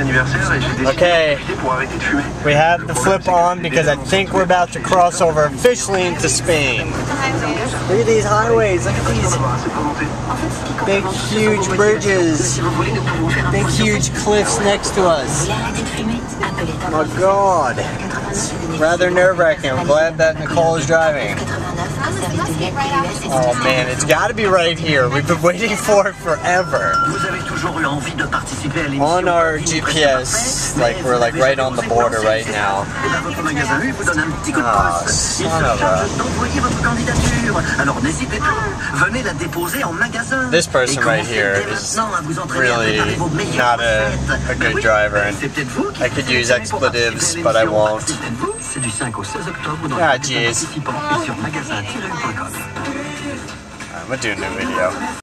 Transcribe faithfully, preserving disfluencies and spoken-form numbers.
Okay, we have the flip on because I think we're about to cross over officially into Spain. Look at these highways, look at these big huge bridges, big huge cliffs next to us. Oh my god, rather nerve-wracking. I'm glad that Nicole is driving. Oh man, it's got to be right here. We've been waiting for it forever. On our G P S, like we're like right on the border right now. Oh, son of a... This person right here is really not a, a good driver, and I could use expletives, but I won't. Ah, jeez. I'm gonna do a new video.